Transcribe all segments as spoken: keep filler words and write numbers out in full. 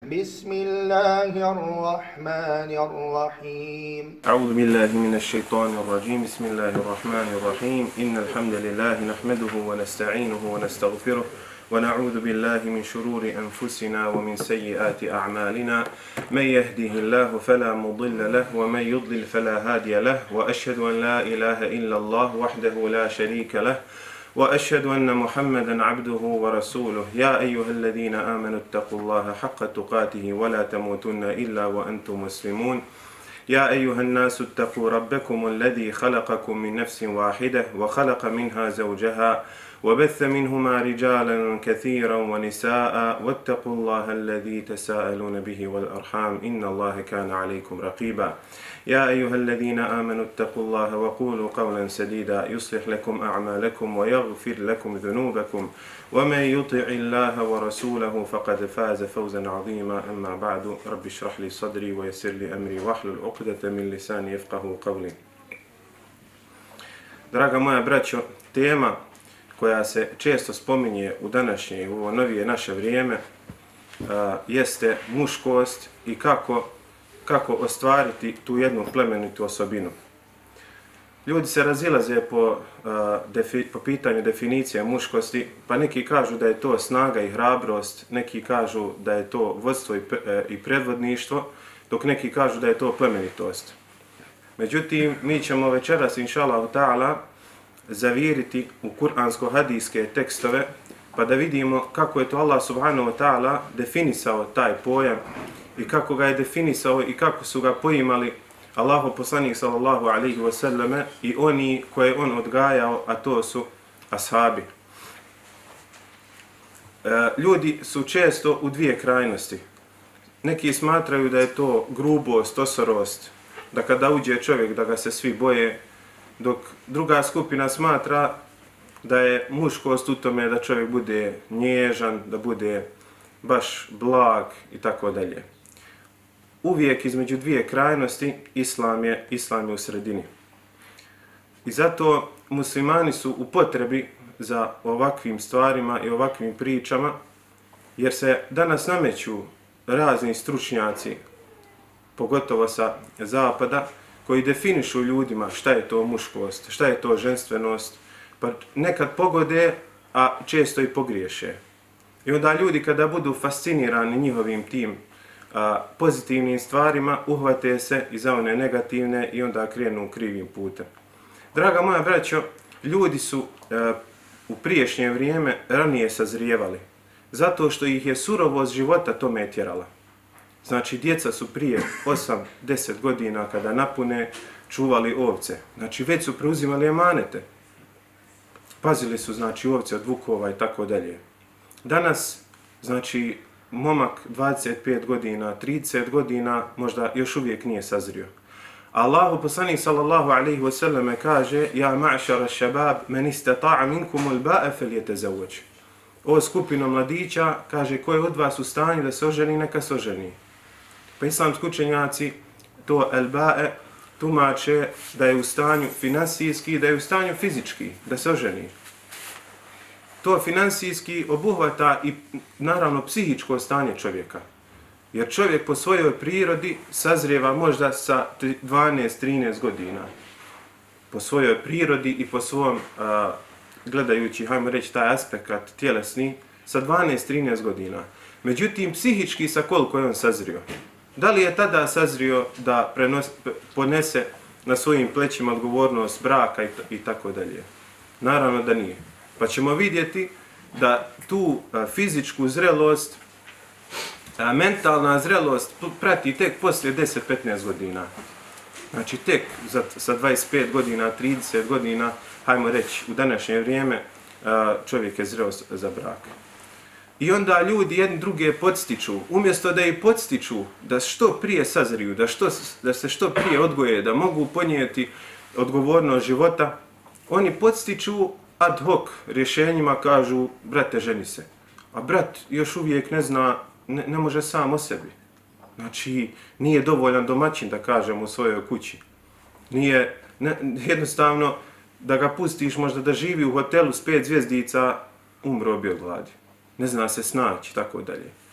بسم الله الرحمن الرحيم أعوذ بالله من الشيطان الرجيم بسم الله الرحمن الرحيم إن الحمد لله نحمده ونستعينه ونستغفره ونعوذ بالله من شرور أنفسنا ومن سيئات أعمالنا من يهده الله فلا مضل له ومن يضلل فلا هادي له وأشهد أن لا إله إلا الله وحده لا شريك له وأشهد أن محمدا عبده ورسوله يا أيها الذين آمنوا اتقوا الله حق تقاته ولا تموتن إلا وأنتم مسلمون يا أيها الناس اتقوا ربكم الذي خلقكم من نفس واحدة وخلق منها زوجها وبث منهما رجالا كثيرا ونساء واتقوا الله الذي تساءلون به والأرحام إن الله كان عليكم رقيبا يا أيها الذين آمنوا اتقوا الله وقولوا قولا سديدا يصلح لكم أعمالكم ويغفر لكم ذنوبكم ومن يطع الله ورسوله فقد فاز فوزا عظيما أما بعد رب اشرح لي صدري ويسر لي أمري واحلل عقدة من لساني يفقهوا قولي. Draga moja braćo, tema koja se često spominje u današnje i u ovo novije naše vrijeme uh, jeste muškost i kako, kako ostvariti tu jednu plemenitu osobinu. Ljudi se razilaze po, uh, defi, po pitanju definicije muškosti, pa neki kažu da je to snaga i hrabrost, neki kažu da je to vodstvo i, i predvodništvo, dok neki kažu da je to plemenitost. Međutim, mi ćemo večeras, inša Allahu ta'ala, zaviriti u kuransko-hadijske tekstove, pa da vidimo kako je to Allah subhanahu wa ta'ala definisao taj pojam i kako ga je definisao i kako su ga poimali Allahov poslanik sallallahu alaihi wa sallame i oni koje on odgajao, a to su ashabi. E, ljudi su često u dvije krajnosti. Neki smatraju da je to grubost, osorost, da kada uđe čovjek da ga se svi boje, dok druga skupina smatra da je muškost u tome da čovjek bude nježan, da bude baš blag i tako dalje. Uvijek između dvije krajnosti islam je, islam je u sredini. I zato muslimani su u potrebi za ovakvim stvarima i ovakvim pričama, jer se danas nameću razni stručnjaci, pogotovo sa zapada, koji definišu ljudima šta je to muškost, šta je to ženstvenost, pa nekad pogode, a često i pogriješe. I onda ljudi kada budu fascinirani njihovim tim a, pozitivnim stvarima, uhvate se i za one negativne i onda krenu krivim putem. Draga moja braćo, ljudi su a, u priješnje vrijeme ranije sazrijevali, zato što ih je surovost života tome tjerala. Znači, djeca su prije osam do deset godina kada napune čuvali ovce. Znači, već su preuzimali emanete. Pazili su, znači, ovce od vukova i tako dalje. Danas, znači, momak dvadeset pet godina, trideset godina, možda još uvijek nije sazrio. Allahu poslanik sallallahu alejhi ve selleme kaže: "Ja ma'šara šabab, men istata'a minkumul ba'a falyatazawwaj." O skupino mladića, kaže, ko je od vas u stanju da se oženi, neka se oženi. Pa islamski učenjaci to el-ba'e tumače da je u stanju finansijski, da je u stanju fizički, da se oženi. To finansijski obuhvata i naravno psihičko stanje čovjeka. Jer čovjek po svojoj prirodi sazrijeva možda sa dvanaest do trinaest godina. Po svojoj prirodi i po svom, a, gledajući, hajmo reći, taj aspekt tjelesni, sa dvanaest do trinaest godina. Međutim, psihički sa koliko je on sazrio? Da li je tada sazrio da prenos, ponese na svojim plećima odgovornost braka i, i tako dalje? Naravno da nije. Pa ćemo vidjeti da tu a, fizičku zrelost, a, mentalna zrelost prati tek poslije deset do petnaest godina. Znači tek za, sa dvadeset pet godina, trideset godina, hajmo reći, u današnje vrijeme a, čovjek je zreo za brak. I onda ljudi jedni druge podstiču, umjesto da ih podstiču da što prije sazriju, da, što, da se što prije odgoje, da mogu ponijeti odgovornost života, oni podstiču ad hoc rješenjima, kažu, brate, ženi se. A brat još uvijek ne zna, ne, ne može sam o sebi. Znači, nije dovoljan domaćin, da kažem, u svojoj kući. Nije, ne, jednostavno, da ga pustiš možda da živi u hotelu s pet zvjezdica, umro bi od gladi. Ne zna se snaći, tako dalje.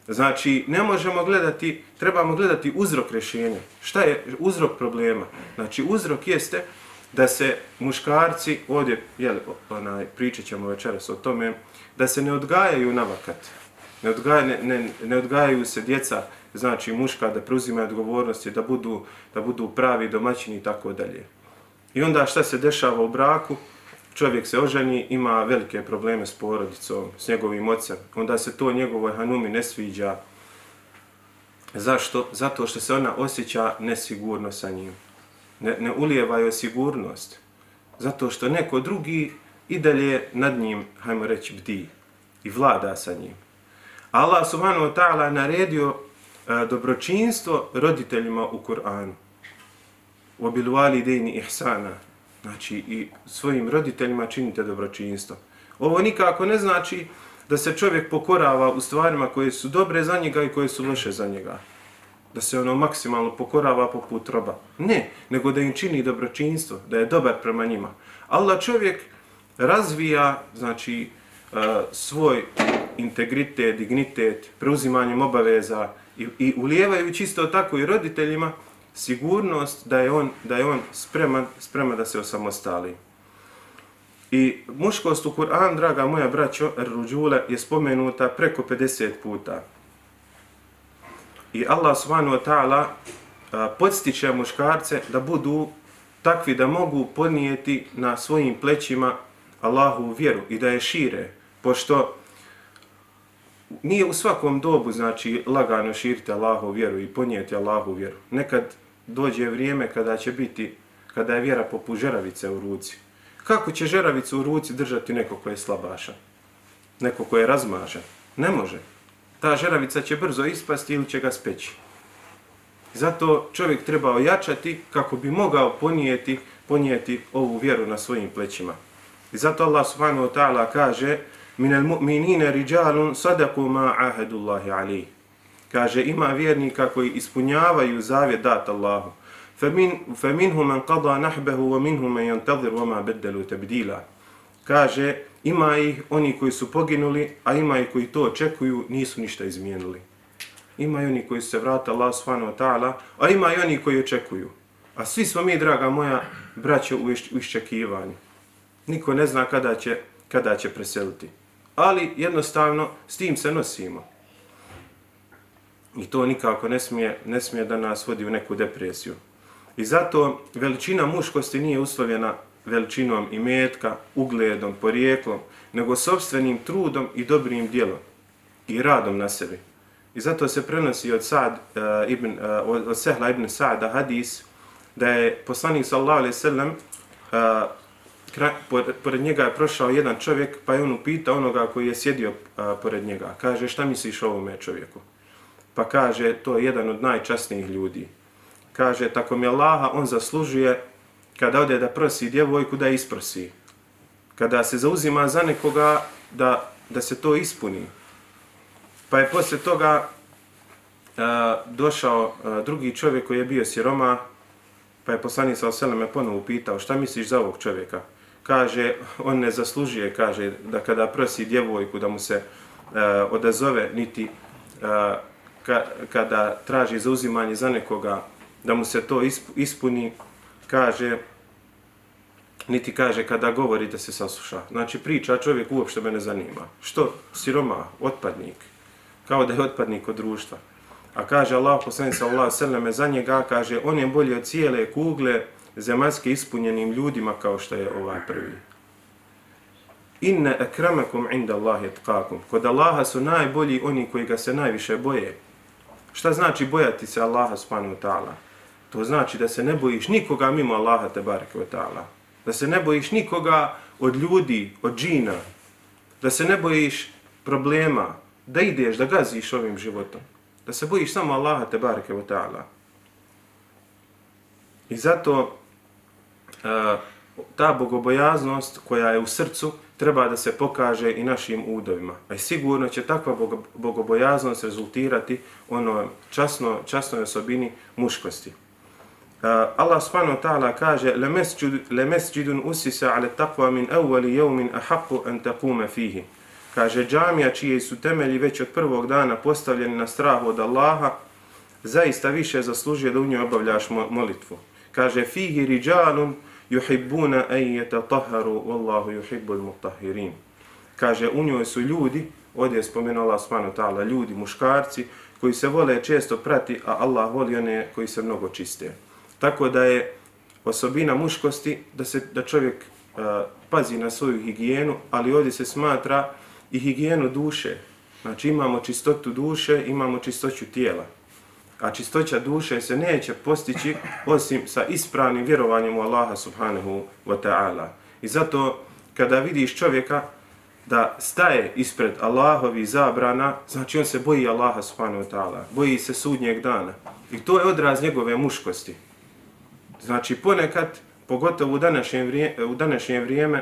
Znači, ne možemo gledati, trebamo gledati uzrok rješenja. Šta je uzrok problema? Znači, uzrok jeste da se muškarci, ovdje, jel, onaj, pričat ćemo večeras o tome, da se ne odgajaju na vakat. Ne, odgaja, ne, ne, ne odgajaju se djeca, znači muška, da preuzimaju odgovornosti, da budu, da budu pravi domaćini i tako dalje. I onda šta se dešava u braku? Čovjek se oženi, ima velike probleme s porodicom, s njegovim ocem. Onda se to njegovoj hanumi ne sviđa. Zašto? Zato što se ona osjeća nesigurno sa njim. Ne, ne ulijeva joj sigurnost. Zato što neko drugi i dalje nad njim, hajmo reći, bdi i vlada sa njim. Allah subhanahu wa ta'ala naredio a, dobročinstvo roditeljima u Kur'anu. وَبِلْوَالِدَيْنِ ihsana. Znači, i svojim roditeljima činite dobročinstvo. Ovo nikako ne znači da se čovjek pokorava u stvarima koje su dobre za njega i koje su loše za njega. Da se ono maksimalno pokorava poput roba. Ne, nego da im čini dobročinstvo, da je dobar prema njima. Allah čovjek razvija, znači, uh, svoj integritet, dignitet, preuzimanjem obaveza i, i ulijevajući isto tako i roditeljima sigurnost da je on, da je on spreman, spreman da se osamostali. I muškost u Kur'an, draga moja braćo, Ruđule, je spomenuta preko pedeset puta. I Allah subhanahu wa ta'ala podstiče muškarce da budu takvi da mogu podnijeti na svojim plećima Allahovu vjeru i da je šire, pošto nije u svakom dobu, znači, lagano širiti Allahovu vjeru i podnijeti Allahovu vjeru. Nekad dođe vrijeme kada će biti, kada je vjera poput žeravice u ruci. Kako će žeravicu u ruci držati neko ko je slabašan? Neko ko je razmažen? Ne može. Ta žeravica će brzo ispasti ili će ga speći. Zato čovjek treba ojačati kako bi mogao ponijeti, ponijeti ovu vjeru na svojim plećima. I zato Allah subhanahu wa ta'ala kaže: minal mu'minina rijalun sadaku ma ahadullahi alayhi. Kaže, ima vjernika koji ispunjavaju zavjet dat Allahu. فَمِنْهُمْ مَنْ قَضَى نَحْبَهُ وَمِنْهُمْ مَنْ يَنْتَظِرُ وَمَا بَدَّلُوا تَبْدِيلًا. Kaže, ima ih oni koji su poginuli, a ima ih koji to očekuju, nisu ništa izmijenili. Ima i oni koji se vrata Allah subhanahu wa ta'ala, a ima i oni koji očekuju. A svi smo mi, draga moja, braćo, u iščekivanju. Niko ne zna kada će, kada će preseliti. Ali jednostavno s tim se nosimo. I to nikako ne smije, ne smije da nas vodi u neku depresiju. I zato veličina muškosti nije uslovljena veličinom imetka, ugledom, porijeklom, nego sopstvenim trudom i dobrim djelom i radom na sebi. I zato se prenosi od, Sa'd, uh, ibn, uh, od Sehla ibn Sa'da hadis da je poslanik sallallahu alejhi ve sellem uh, pored njega je prošao jedan čovjek, pa je on upitao onoga koji je sjedio uh, pored njega. Kaže, šta misliš o ovome čovjeku? Pa kaže, to je jedan od najčasnijih ljudi. Kaže, tako mi Allaha, on zaslužuje kada ode da prosi djevojku da isprosi. Kada se zauzima za nekoga da, da se to ispuni. Pa je poslije toga uh, došao uh, drugi čovjek koji je bio siroma, pa je poslanik sallallahu alejhi ve sellem ponovo upitao, šta misliš za ovog čovjeka? Kaže, on ne zaslužuje, kaže, da kada prosi djevojku da mu se uh, odazove, niti uh, ka, kada traži zauzimanje za nekoga, da mu se to ispuni, kaže, niti kaže kada govori da se sasluša. Znači priča čovjek uopšte me ne zanima. Što? Siroma, otpadnik. Kao da je otpadnik od društva. A kaže Allah poslanik sallallahu alejhi ve sellem za njega, kaže, on je bolji od cijele kugle zemaljske ispunjenim ljudima kao što je ovaj prvi. Inna akramakum inda Allahi atqakum. Kod Allaha su najbolji oni koji ga se najviše boje. Šta znači bojati se Allaha subhanahu wa ta'ala? To znači da se ne bojiš nikoga mimo Allaha tebareke ve ta'ala. Da se ne bojiš nikoga od ljudi, od džina. Da se ne bojiš problema, da ideš, da gaziš ovim životom. Da se bojiš samo Allaha tebareke ve ta'ala. I zato uh, ta bogobojaznost koja je u srcu treba da se pokaže i našim udovima. A sigurno će takva bogobojaznost rezultirati ono časno, časnoj osobini muškosti. Uh, Allah subhanahu wa ta'ala kaže لَمَسْجِدٌ أُسِّسَ عَلَى التَّقْوَى مِنْ أَوَّلِ يَوْمٍ أَحَقُّ أَنْ تَقُومَ فِيهِ. kaže džamija čiji su temelji već od prvog dana postavljeni na strahu od Allaha, zaista više zaslužuje da u njoj obavljaš molitvu. Kaže fihi rijalun yuhibbuna an yatatahharu wallahu yuhibbul mutahhirin. Kaže u njoj su ljudi, ovdje je spomenuo Allah subhanahu wa ta'ala, ljudi, muškarci koji se vole često prati, a Allah voli one koji se mnogo čiste. Tako da je osobina muškosti da se da čovjek uh, pazi na svoju higijenu, ali ovdje se smatra i higijenu duše. Znači imamo čistotu duše, imamo čistoću tijela. A čistoća duše se neće postići osim sa ispravnim vjerovanjem u Allaha subhanahu wa ta'ala. I zato kada vidiš čovjeka da staje ispred Allahovi zabrana, znači on se boji Allaha subhanahu wa ta'ala, boji se sudnjeg dana. I to je odraz njegove muškosti. Znači ponekad, pogotovo u današnje vrijeme, u današnje vrijeme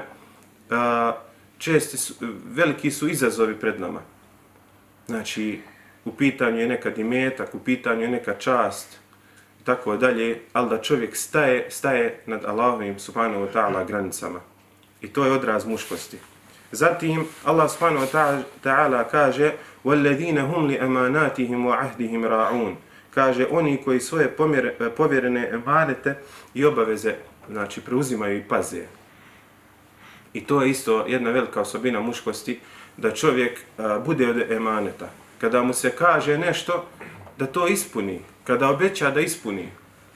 česti su, veliki su izazovi pred nama. Znači, u pitanju je nekad imetak, u pitanju je neka čast, tako dalje, ali da čovjek staje, staje nad Allahovim subhanahu wa ta'ala granicama. I to je odraz muškosti. Zatim, Allah subhanahu wa ta'ala kaže وَالَّذِينَ هُمْ لِأَمَانَاتِهِمْ وَعَهْدِهِمْ رَاعُونَ. Kaže, oni koji svoje pomjere, povjerene emanete i obaveze, znači, preuzimaju i paze. I to je isto jedna velika osobina muškosti, da čovjek a, bude od emaneta. Kada mu se kaže nešto, da to ispuni. Kada obeća da ispuni.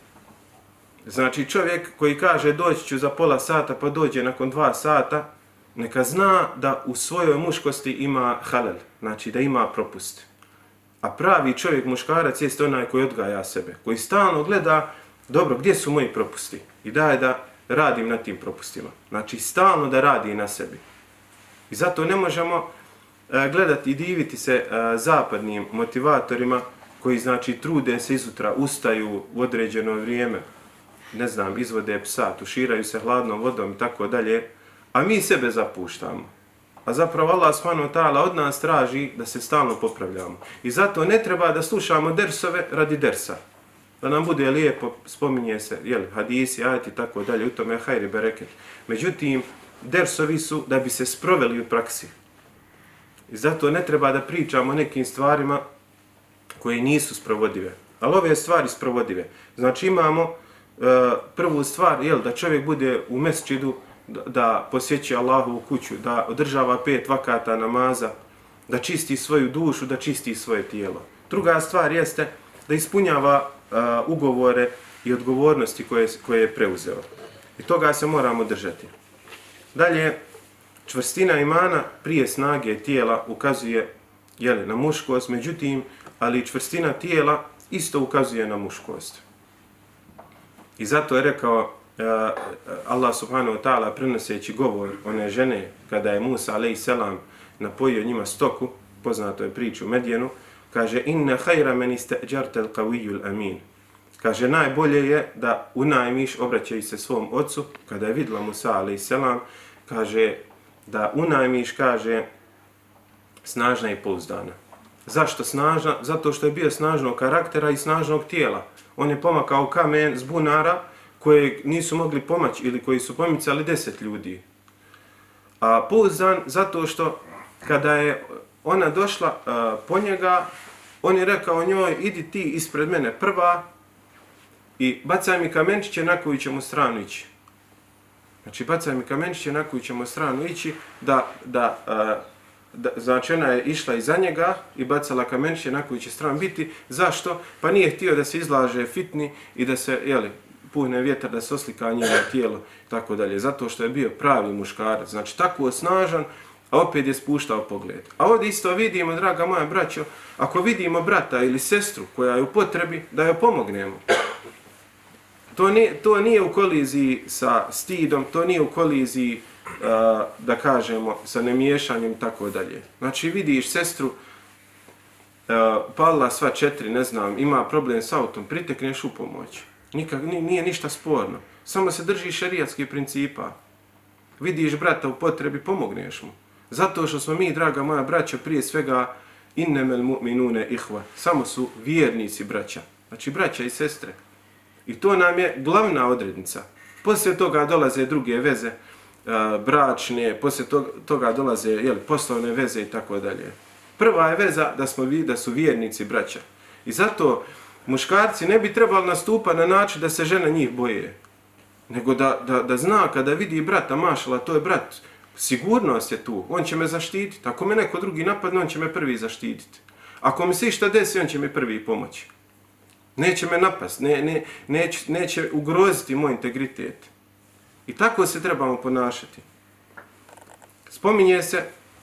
Znači čovjek koji kaže doći ću za pola sata pa dođe nakon dva sata, neka zna da u svojoj muškosti ima halal, znači da ima propust. A pravi čovjek, muškarac, jeste onaj koji odgaja sebe, koji stalno gleda, dobro, gdje su moji propusti? I daje da radim na tim propustima. Znači stalno da radi na sebi. I zato ne možemo gledati i diviti se zapadnim motivatorima koji, znači, trude se izutra, ustaju u određeno vrijeme, ne znam, izvode psa, tuširaju se hladnom vodom i tako dalje, a mi sebe zapuštamo. A zapravo Allah subhanahu wa ta'ala od nas traži da se stalno popravljamo. I zato ne treba da slušamo dersove radi dersa. Da nam bude lijepo, spominje se, jel, hadisi, ajati i tako dalje, u tome je hajr i bereket. Međutim, dersovi su da bi se sproveli u praksi. I zato ne treba da pričamo o nekim stvarima koje nisu sprovodive. Ali ove stvari sprovodive. Znači imamo uh, prvu stvar, jel, da čovjek bude u mesdžidu, da, da posjeća Allahovu kuću, da održava pet vakata namaza, da čisti svoju dušu, da čisti svoje tijelo. Druga stvar jeste da ispunjava uh, ugovore i odgovornosti koje, koje je preuzeo. I toga se moramo držati. Dalje, čvrstina imana prije snage tijela ukazuje, jeli, na muškost, međutim, ali čvrstina tijela isto ukazuje na muškost. I zato je rekao uh, Allah subhanahu wa ta'ala prenoseći govor one žene kada je Musa alejhi selam napojio njima stoku, poznato je priču u Medjenu, kaže inna khayra man ista'jarta al-qawiyyu al-amin. Kaže najbolje je da unajmiš, obraćaj se svom ocu, kada je vidjela Musa alejhi selam, kaže da unajmiš, kaže, snažna i pouzdana. Zašto snažna? Zato što je bio snažnog karaktera i snažnog tijela. On je pomakao kamen s bunara koje nisu mogli pomoći ili koji su pomicali deset ljudi. A pouzdan zato što kada je ona došla uh, po njega, on je rekao njoj, idi ti ispred mene prva i bacaj mi kamenčiće na koju ćemo stranu ići. Znači, bacaj mi kamenčiće na koju ćemo stranu ići, da, da, uh, da, znači ona je išla iza njega i bacala kamenčiće na koju će stranu biti. Zašto? Pa nije htio da se izlaže fitni i da se, jeli, puhne vjetar, da se oslika njeno tijelo, tako dalje. Zato što je bio pravi muškarac. Znači, tako snažan, a opet je spuštao pogled. A ovdje isto vidimo, draga moja braćo, ako vidimo brata ili sestru koja je u potrebi, da joj pomognemo. To nije, to nije u koliziji sa stidom, to nije u koliziji, uh, da kažemo, sa nemiješanjem i tako dalje. Znači vidiš sestru, uh, pala sva četiri, ne znam, ima problem s autom, pritekneš u pomoć. Nikak, nije ništa sporno. Samo se drži šerijatskih principa. Vidiš brata u potrebi, pomogneš mu. Zato što smo mi, draga moja braća, prije svega innemel mu'minune ihva. Samo su vjernici braća. Znači braća i sestre. I to nam je glavna odrednica. Poslije toga dolaze druge veze, bračne, poslije toga, toga dolaze jel, poslovne veze i tako dalje. Prva je veza da smo vi, da su vjernici braća. I zato muškarci ne bi trebali nastupati na način da se žena njih boje. Nego da, da, da zna kada vidi brata, mašala, to je brat, sigurnost je tu, on će me zaštititi. Ako me neko drugi napadne, on će me prvi zaštititi. Ako mi se išta desi, on će mi prvi pomoći. Neće me napast, ne, ne, neće, neće ugroziti moj integritet. I tako se trebamo ponašati. Spominje se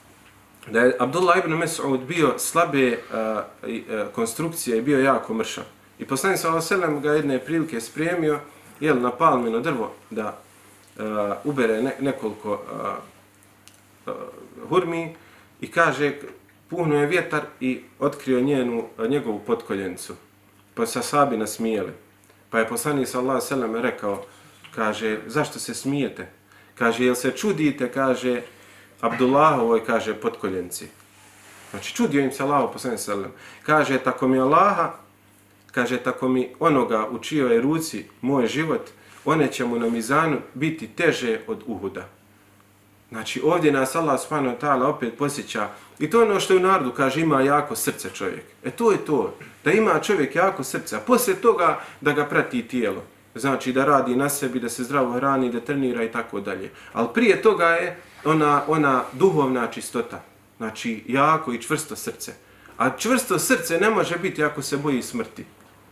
da je Abdullah ibn Mas'ud bio slabe uh, uh, konstrukcije i bio jako mršav. I poslanik sallallahu alejhi ve sellem ga jedne prilike spremio jel, na palmino drvo da uh, ubere ne, nekoliko uh, uh, hurmi i kaže, puhnuo je vjetar i otkrio njenu, njegovu potkoljenicu. Pa se ashabi nasmijeli. Pa je poslanik sallallahu alejhi ve sellem rekao, kaže, zašto se smijete? Kaže, jel se čudite, kaže, Abdullahovoj, kaže, potkoljenci. Znači, čudio im se Allah, poslanik sallallahu alejhi ve sellem. Kaže, tako mi Allaha, kaže, tako mi onoga u čijoj ruci moj život, one će mu na mizanu biti teže od Uhuda. Znači, ovdje nas Allah subhanahu wa ta'ala opet posjeća. I to je ono što je u narodu, kaže, ima jako srce čovjek. E to je to, da ima čovjek jako srce, a poslije toga da ga prati tijelo. Znači, da radi na sebi, da se zdravo hrani, da trenira i tako dalje. Ali prije toga je ona, ona duhovna čistota. Znači, jako i čvrsto srce. A čvrsto srce ne može biti ako se boji smrti.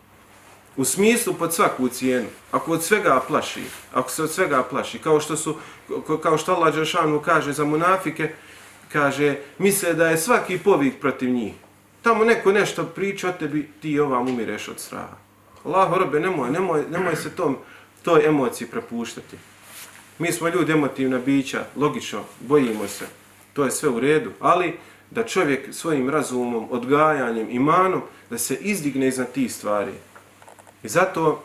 U smislu pod svaku cijenu. Ako od svega plaši, ako se od svega plaši, kao što su, kao što Allah dželešanu kaže za munafike, kaže, misle da je svaki povik protiv njih. Tamo neko nešto priča o tebi, ti ovam umireš od straha. Allahu robe, nemoj, nemoj, nemoj se tom, toj emociji prepuštati. Mi smo ljudi emotivna bića, logično, bojimo se, to je sve u redu, ali da čovjek svojim razumom, odgajanjem, imanom, da se izdigne iznad tih stvari. I zato,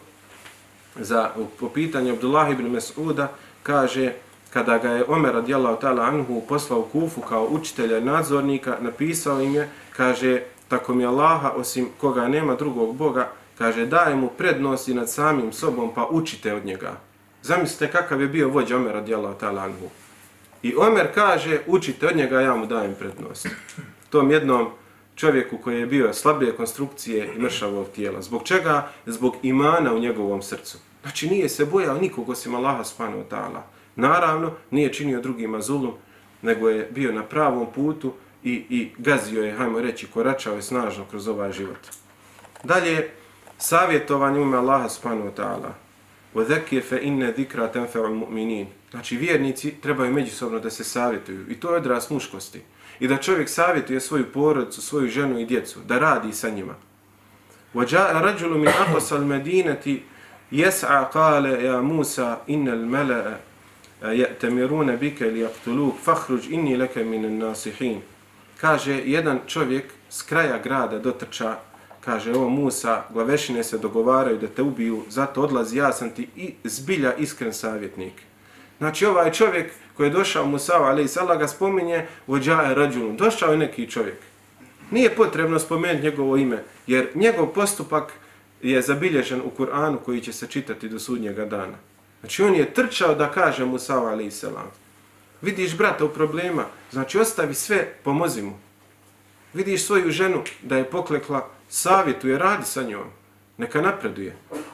za, po pitanju Abdullah ibn Mas'uda, kaže, kada ga je Omer radijallahu ta'ala anhu poslao u Kufu kao učitelja i nadzornika, napisao im je, kaže, tako mi Allaha, osim koga nema drugog Boga, kaže, daje mu prednosti nad samim sobom, pa učite od njega. Zamislite kakav je bio vođa Omer radijallahu ta'ala anhu. I Omer kaže, učite od njega, ja mu dajem prednost. Tom jednom čovjeku koji je bio slabije konstrukcije i mršavog tijela. Zbog čega? Zbog imana u njegovom srcu. Znači nije se bojao nikog osim Allaha subhanahu wa ta'ala. Naravno, nije činio drugima zulum, nego je bio na pravom putu i, i gazio je, hajmo reći, koračao je snažno kroz ovaj život. Dalje, savjetovanje ume Allaha subhanahu wa ta'ala. وَذَكِّرْ فَإِنَّ ذِكْرَ تَنْفَعُ الْمُؤْمِنِينَ. Znači, vjernici trebaju međusobno da se savjetuju. I to je odraz muškosti. I da čovjek savjetuje svoju porodicu, svoju ženu i djecu, da radi sa njima. وَجَاءَ رَجُلُ مِنْ أَقْصَى الْمَدِينَةِ يَسْعَى قَالَ يَا مُوسَى إِنَّ الْمَلَأَ يَأْتَمِرُونَ بِكَ لِيَقْتُلُوكَ فَخْرُجْ إِنِّي لَكَ مِنَ النَّاصِحِينَ. Kaže, jedan čovjek s kraja grada dotrča, kaže, ovo Musa, glavešine se dogovaraju da te ubiju, zato odlazi, ja sam ti i zbilja iskren savjetnik. Znači, ovaj čovjek koji je došao Musa, alejhi selam, ga spominje, vođaje rađulun, došao je neki čovjek. Nije potrebno spomenuti njegovo ime, jer njegov postupak je zabilježen u Kur'anu koji će se čitati do sudnjega dana. Znači, on je trčao da kaže Musa, alejhi selam. Vidiš brata u problema, znači ostavi sve, pomozi mu. Vidiš svoju ženu da je poklekla, savjetuje, radi sa njom, neka napreduje.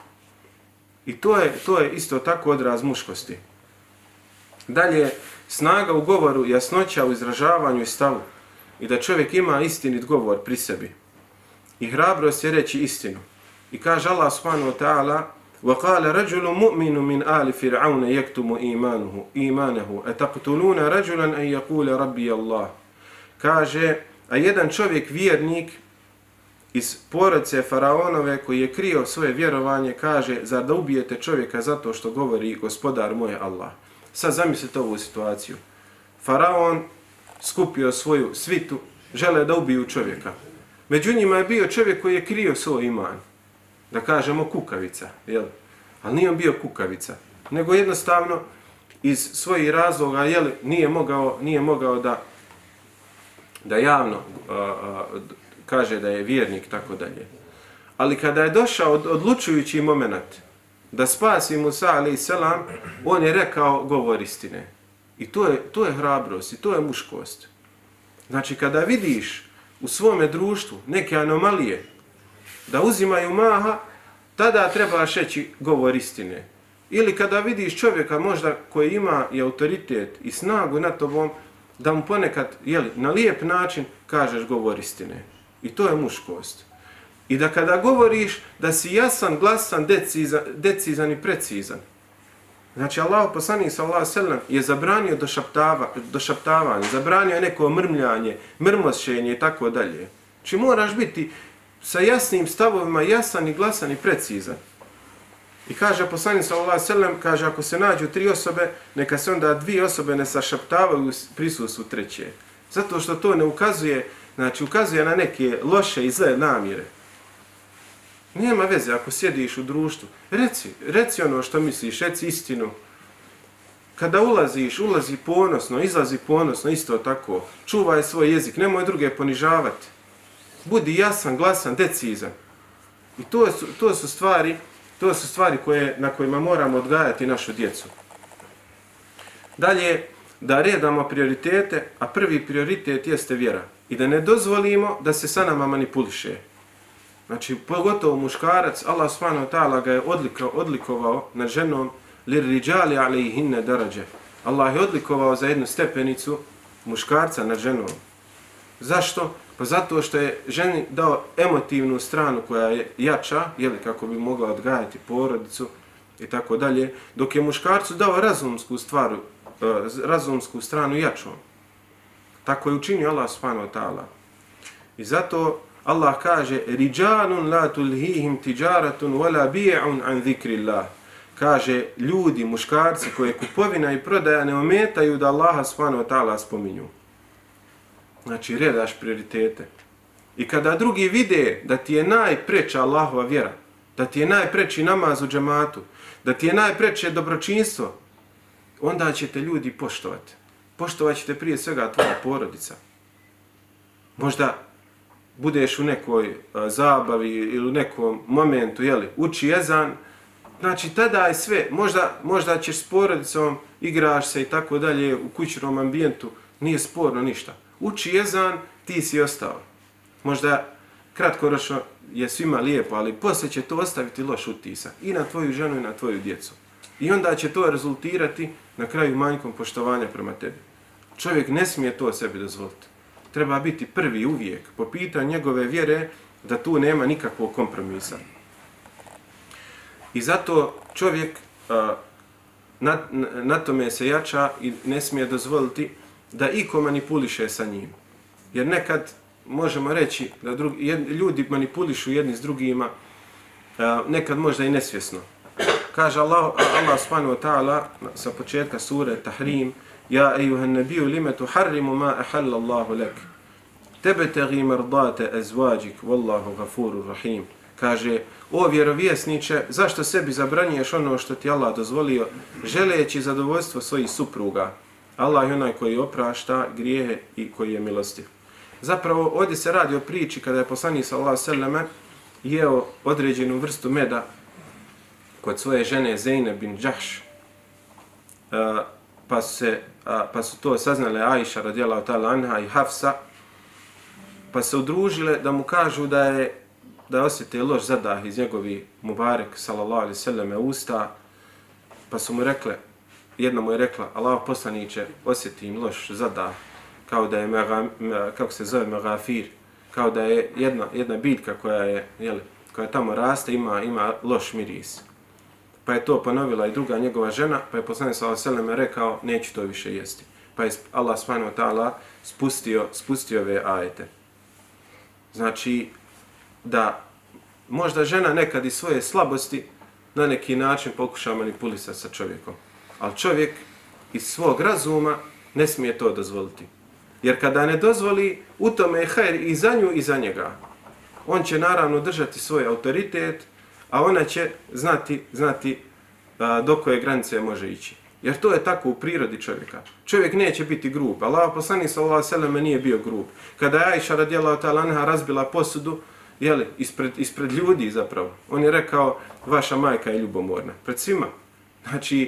I to je, to je isto tako odraz muškosti. Dalje, snaga u govoru, jasnoća u izražavanju i stavu. I da čovjek ima istinit govor pri sebi. I hrabrost je reći istinu. I kaže Allah subhanahu wa ta'ala, وَقَالَ رَجُلٌ مُؤْمِنٌ مِنْ آلِ فِرْعَوْنَ يَكْتُمُ إِيمَانُهُ إِيمَانَهُ أَتَقْتُلُونَ رَجُلًا أَنْ يَقُولَ رَبِّيَ اللَّهِ. Kaže, a jedan čovjek vjernik iz porodice Faraonove koji je krio svoje vjerovanje, kaže, zar da ubijete čovjeka zato što govori gospodar moj Allah. Sad zamislite ovu situaciju. Faraon skupio svoju svitu, žele da ubiju čovjeka. Među njima je bio čovjek koji je krio svoj iman. Da kažemo kukavica, jel? Ali nije on bio kukavica, nego jednostavno iz svojih razloga, jel, nije mogao, nije mogao da, da javno a, a, kaže da je vjernik, tako dalje. Ali kada je došao od, odlučujući moment da spasi Musa alejhi selam, on je rekao govor istine. I to je, to je hrabrost i to je muškost. Znači, kada vidiš u svome društvu neke anomalije da uzimaju maha, tada trebaš reći govor istine. Ili kada vidiš čovjeka možda koji ima i autoritet i snagu nad tobom, da mu ponekad, jeli, na lijep način kažeš govor istine. I to je muškost. I da kada govoriš, da si jasan, glasan, decizan, decizan i precizan. Znači, Allah poslanik sallallahu alejhi ve sellem je zabranio došaptava, došaptavanje, zabranio je neko mrmljanje, mrmošenje i tako dalje. Znači, moraš biti sa jasnim stavovima, jasan i glasan i precizan. I kaže poslanik sallallahu alejhi ve sellem, kaže, ako se nađu tri osobe, neka se onda dvije osobe ne sašaptavaju u prisustvu treće. Zato što to ne ukazuje, znači ukazuje na neke loše i zle namjere. Nema veze ako sjediš u društvu. Reci, reci ono što misliš, reci istinu. Kada ulaziš, ulazi ponosno, izlazi ponosno, isto tako. Čuvaj svoj jezik, nemoj druge ponižavati. Budi jasan, glasan, decizan. I to su, to su stvari, to su stvari koje, na kojima moramo odgajati našu djecu. Dalje, da redamo prioritete, a prvi prioritet jeste vjera. I da ne dozvolimo da se sa nama manipuliše. Znači, pogotovo muškarac, Allah subhanahu wa ta'ala ga je odlikao, odlikovao nad ženom lirriđali alejhinne darađe. Allah je odlikovao za jednu stepenicu muškarca nad ženom. Zašto? Pa zato što je ženi dao emotivnu stranu koja je jača, jeli, kako bi mogla odgajati porodicu i tako dalje, dok je muškarcu dao razumsku stvaru, razumsku stranu jačom. Tako je učinio Allah subhanahu wa ta'ala. I zato Allah kaže rijalun la tulhihim tijaratun wala bi'un an zikrillah. Kaže ljudi, muškarci koje kupovina i prodaja ne ometaju da Allaha subhanahu wa ta'ala spominju. Znači, redaš prioritete. I kada drugi vide da ti je najpreča Allahova vjera, da ti je najpreči namaz u džematu, da ti je najpreče dobročinstvo, onda ćete ljudi poštovati. Poštovat ćete prije svega tvoja porodica. Možda budeš u nekoj a, zabavi ili u nekom momentu, jeli, uči jezan, znači tada je sve, možda, možda ćeš s porodicom, igraš se i tako dalje u kućnom ambijentu, nije sporno ništa. Uči jezan, ti si ostao. Možda kratkoročno je svima lijepo, ali poslije će to ostaviti loš utisak i na tvoju ženu i na tvoju djecu. I onda će to rezultirati na kraju manjkom poštovanja prema tebi. Čovjek ne smije to sebi dozvoliti. Treba biti prvi uvijek po pitanju njegove vjere da tu nema nikakvog kompromisa. I zato čovjek a, na, na tome se jača i ne smije dozvoliti da iko manipuliše sa njim. Jer nekad možemo reći da drugi, jed, ljudi manipulišu jedni s drugima, a, nekad možda i nesvjesno. Kaže Allah, Allah subhanahu wa ta'ala sa početka sure Tahrim, ja ejuhan nabiju lime tuharrimu ma ahalla Allahu lek. Tebe tegi mardate ezvađik, wallahu gafuru rahim. Kaže, o vjerovjesniče, zašto sebi zabranjuješ ono što ti Allah dozvolio, želeći zadovoljstvo svojih supruga? Allah je onaj koji oprašta grijehe i koji je milostiv. Zapravo, ovdje se radi o priči kada je poslanik sallallahu alejhi ve selleme jeo određenu vrstu meda kod svoje žene Zejne bin Džahš, uh, pa, se, uh, pa su to saznale Ajša radijallahu ta'ala anha i Hafsa, pa se udružile da mu kažu da je da osjete loš zadah iz njegovi Mubarek sallallahu alejhi ve selleme usta, pa su mu rekle, jedna mu je rekla, Allah poslaniće, osjetim loš zadah, kao da je, mega, kako se zove, megafir, kao da je jedna, jedna biljka koja je, jeli, koja tamo raste, ima, ima loš miris. Pa je to ponovila i druga njegova žena, pa je poslanik sallallahu alejhi ve selleme rekao, neću to više jesti. Pa je Allah subhanahu wa ta'ala spustio, spustio ove ajete. Znači, da možda žena nekad iz svoje slabosti na neki način pokuša manipulisati sa čovjekom. Ali čovjek iz svog razuma ne smije to dozvoliti. Jer kada ne dozvoli, u tome je hajr i za nju i za njega. On će naravno držati svoj autoritet, a ona će znati, znati a, do koje granice može ići. Jer to je tako u prirodi čovjeka. Čovjek neće biti grub. Allah poslanik sallallahu alejhi ve selleme nije bio grub. Kada je Ajša radijallahu ta'ala anha razbila posudu, jeli, ispred, ispred ljudi zapravo, on je rekao, vaša majka je ljubomorna. Pred svima. Znači,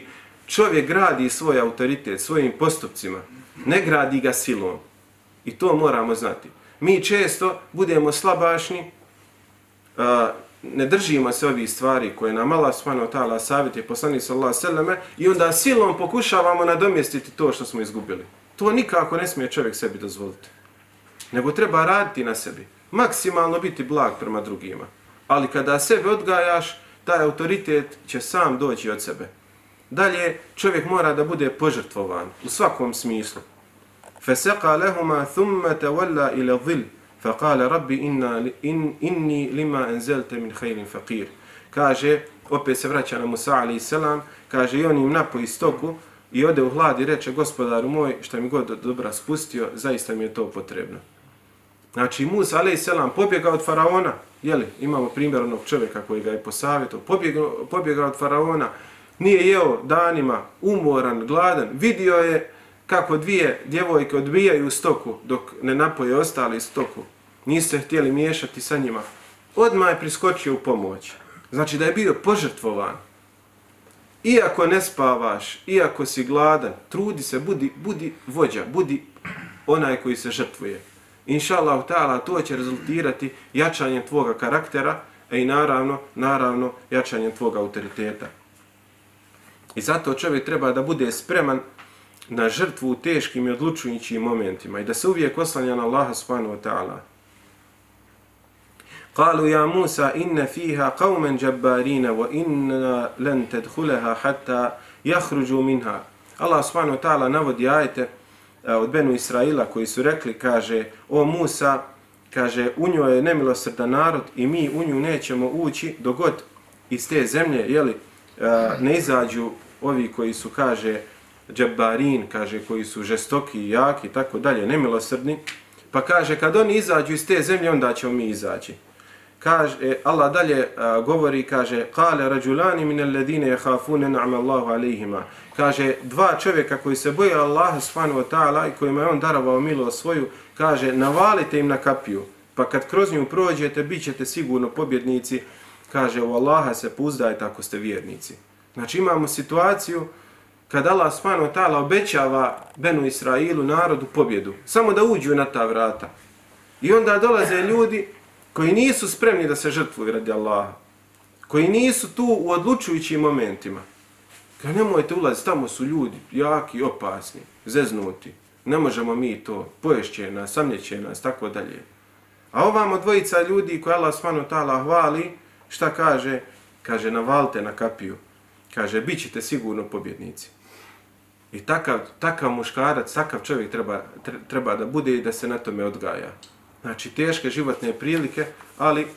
čovjek gradi svoj autoritet svojim postupcima, ne gradi ga silom. I to moramo znati. Mi često budemo slabašni, a, ne držimo se ovih stvari koje nam Allah subhanahu wa ta'ala savjetuje poslanik sallallahu alejhi ve selleme i onda silom pokušavamo nadomjestiti to što smo izgubili. To nikako ne smije čovjek sebi dozvoliti. Nego treba raditi na sebi. Maksimalno biti blag prema drugima. Ali kada sebe odgajaš, taj autoritet će sam doći od sebe. Dalje, čovjek mora da bude požrtvovan u svakom smislu. فَسَقَى لَهُمَا ثُمَّ تَوَلَّا إِلَى الظِّلِّ فَقَالَ رَبِّ إِنِّي لِمَا أَنزَلْتَ مِنْ خَيْرٍ فَقِيرٍ. Kaže, opet se vraća na Musa alejhi selam, kaže i on im napoji stoku i ode u hlad i reče, gospodaru moj, šta mi god dobra spustio, zaista mi je to potrebno. Znači, Musa alejhi selam pobjegao od faraona, jeli, imamo primjer onog čovjeka koji ga je posavjetao, pobjegao, pobjegao od faraona, nije jeo danima, umoran, gladan, vidio je kako dvije djevojke odbijaju stoku dok ne napoje ostali stoku. Nisu se htjeli miješati sa njima. Odmah je priskočio u pomoć. Znači da je bio požrtvovan. Iako ne spavaš, iako si gladan, trudi se, budi, budi vođa, budi onaj koji se žrtvuje. Inša Allah ta'ala, to će rezultirati jačanjem tvoga karaktera, a i naravno, naravno, jačanjem tvoga autoriteta. I zato čovjek treba da bude spreman na žrtvu u teškim i odlučujućim momentima i da se uvijek oslanja na Allaha subhanahu wa ta'ala. قالوا يا موسى إن فيها قوما جبارين وإنا لن تدخلها حتى يخرجوا منها. Allah subhanahu wa ta'ala navodi ajete od Benu Israila koji su rekli, kaže, o Musa, kaže, u njoj je nemilosrdan narod i mi u nju nećemo ući dogod iz te zemlje, jeli, ne izađu ovi koji su, kaže, džabarin, kaže, koji su žestoki i jaki, tako dalje, nemilosrdni, pa kaže, kad oni izađu iz te zemlje, onda ćemo mi izaći. Kaže, Allah dalje a, govori, kaže, qala rajulani min alladine yakhafuna an'ama Allahu alayhima. Kaže, dva čovjeka koji se boje Allaha subhanahu wa ta'ala i kojima je on darovao milost svoju, kaže, navalite im na kapiju, pa kad kroz nju prođete, bit ćete sigurno pobjednici. Kaže, u Allaha se pouzdajte ako ste vjernici. Znači imamo situaciju kad Allah subhanahu wa ta'ala obećava Benu Israilu, narodu, pobjedu. Samo da uđu na ta vrata. I onda dolaze ljudi koji nisu spremni da se žrtvuju radi Allaha. Koji nisu tu u odlučujućim momentima. Kad nemojte ulaziti, tamo su ljudi jaki, opasni, zeznuti. Ne možemo mi to, poješće nas, samljeće nas, tako dalje. A ovamo dvojica ljudi koji Allah subhanahu wa ta'ala hvali, šta kaže? Kaže, navalite na kapiju. Kaže, bit ćete sigurno pobjednici. I takav, takav muškarac, takav čovjek treba, treba da bude i da se na tome odgaja. Znači, teške životne prilike, ali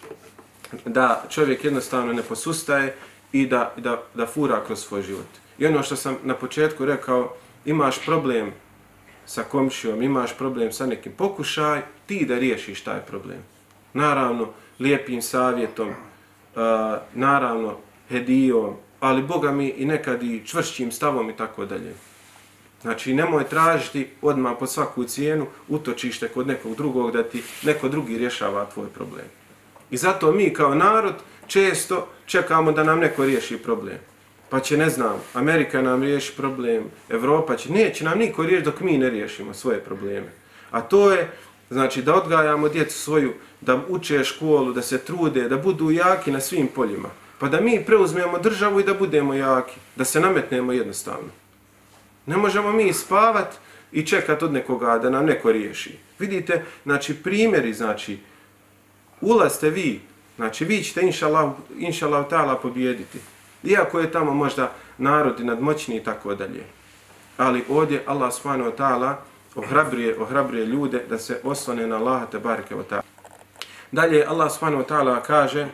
da čovjek jednostavno ne posustaje i da, da, da fura kroz svoj život. I ono što sam na početku rekao, imaš problem sa komšijom, imaš problem sa nekim, pokušaj ti da riješiš taj problem. Naravno, lijepim savjetom, uh, naravno, hedijom, ali Boga mi i nekad i čvršćim stavom i tako dalje. Znači, nemoj tražiti odmah po svaku cijenu utočište kod nekog drugog da ti neko drugi rješava tvoj problem. I zato mi kao narod često čekamo da nam neko riješi problem. Pa će, ne znam, Amerika nam riješi problem, Evropa će, neće nam niko riješiti dok mi ne riješimo svoje probleme. A to je, znači, da odgajamo djecu svoju, da uče školu, da se trude, da budu jaki na svim poljima. Pa da mi preuzmemo državu i da budemo jaki, da se nametnemo jednostavno. Ne možemo mi spavat i čekat od nekoga da nam neko riješi. Vidite, znači, primjeri, znači, ulazite vi, znači, vi ćete, inšalav, inšalav ta'ala, pobijediti. Iako je tamo možda narod nadmoćni i tako dalje. Ali ovdje Allah subhanahu wa ta'ala ohrabruje, ohrabruje ljude da se oslone na Allaha tebareke wa ta'ala. Dalje Allah subhanahu wa ta'ala kaže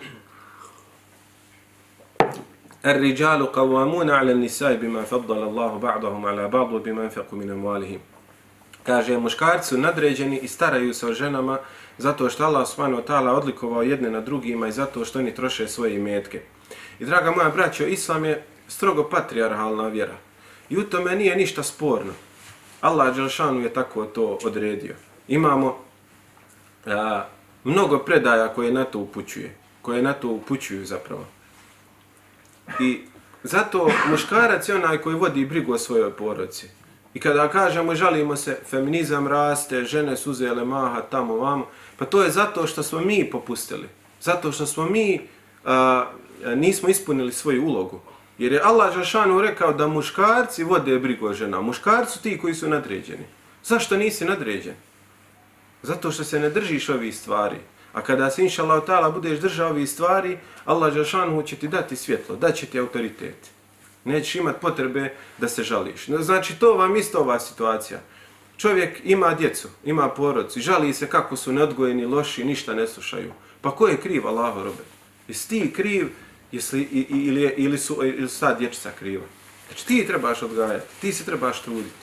الرجال قوامون على النساء بما فضل الله بعضهم على بعض وبما انفقوا من اموالهم. Kaže, muškarci su nadređeni i staraju se o ženama zato što Allah subhanahu wa ta'ala odlikovao jedne na drugima i zato što oni troše svoje imetke. I draga moja braćo, Islam je strogo patrijarhalna vjera. I u tome nije ništa sporno. Allah dželešanu je tako to odredio. Imamo a, mnogo predaja koje na to upućuje, koje na to upućuju zapravo. I zato muškarac je onaj koji vodi brigu o svojoj porodici. I kada kažemo i žalimo se, feminizam raste, žene su uzele maha tamo vamo, pa to je zato što smo mi popustili. Zato što smo mi a, nismo ispunili svoju ulogu. Jer je Allah Đelešanu rekao da muškarci vode brigu o ženama. Muškarci su ti koji su nadređeni. Zašto nisi nadređen? Zato što se ne držiš ovih stvari. A kada se inša Allah ta'ala budeš držao ovih stvari, Allah Đelešanu će ti dati svjetlo, daće ti autoritet. Nećeš imati potrebe da se žališ. Znači to vam isto ova situacija. Čovjek ima djecu, ima porodicu i žali se kako su neodgojeni, loši, ništa ne slušaju. Pa ko je kriv, Allaho robe? Jesi ti kriv jesli, ili, ili, ili, su, ili su ta dječica kriva? Znači ti trebaš odgajati, ti se trebaš truditi.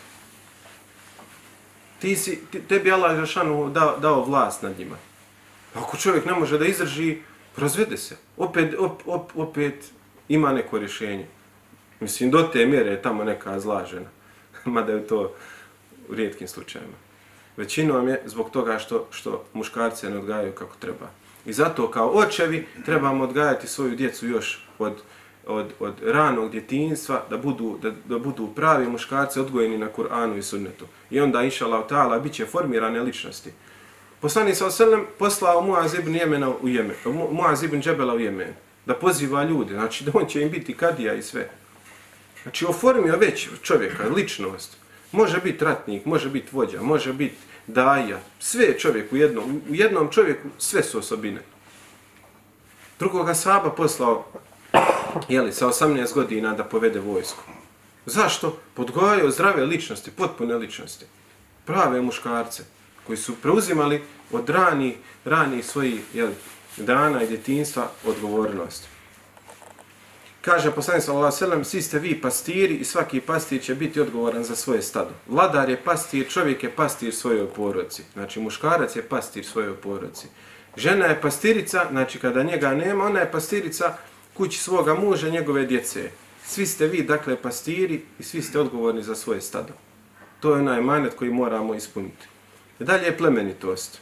Ti si, ti, tebi Allah Đelešanu dao, dao vlast nad njima. Ako čovjek ne može da izdrži, razvede se. Opet, op, op, opet ima neko rješenje. Mislim, do te mjere je tamo neka zla žena. Mada je to u rijetkim slučajima. Većinom je zbog toga što, što muškarce ne odgajaju kako treba. I zato kao očevi trebamo odgajati svoju djecu još od, od, od ranog djetinjstva, da budu, da, da budu pravi muškarci odgojeni na Kur'anu i sunnetu. I onda, inša Allah ta'ala, bit će formirane ličnosti. Poslanik sallallahu alejhi ve sellem poslao Muaz ibn Jemena u Jemen, Muaz ibn Džebela u Jemen, da poziva ljude, znači da on će im biti kadija i sve. Znači oformio već čovjeka, ličnost. Može biti ratnik, može biti vođa, može biti daja, sve je čovjek u jednom, u jednom čovjeku sve su osobine. Drugoga sahaba poslao, jeli, sa osamnaest godina da povede vojsku. Zašto? Podgojio zdrave ličnosti, potpune ličnosti, prave muškarce, koji su preuzimali od ranih, ranih svojih jeli, dana i djetinjstva odgovornost. Kaže poslanik sallallahu alejhi ve sellem, svi ste vi pastiri i svaki pastir će biti odgovoran za svoje stado. Vladar je pastir, čovjek je pastir svojoj porodici. Znači muškarac je pastir svojoj porodici. Žena je pastirica, znači kada njega nema, ona je pastirica kući svoga muža, njegove djece. Svi ste vi, dakle, pastiri i svi ste odgovorni za svoje stado. To je onaj emanet koji moramo ispuniti. Dalje je plemenitost.